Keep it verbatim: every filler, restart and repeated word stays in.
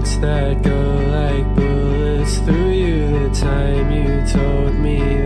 thoughts that go like bullets through you. The time you told me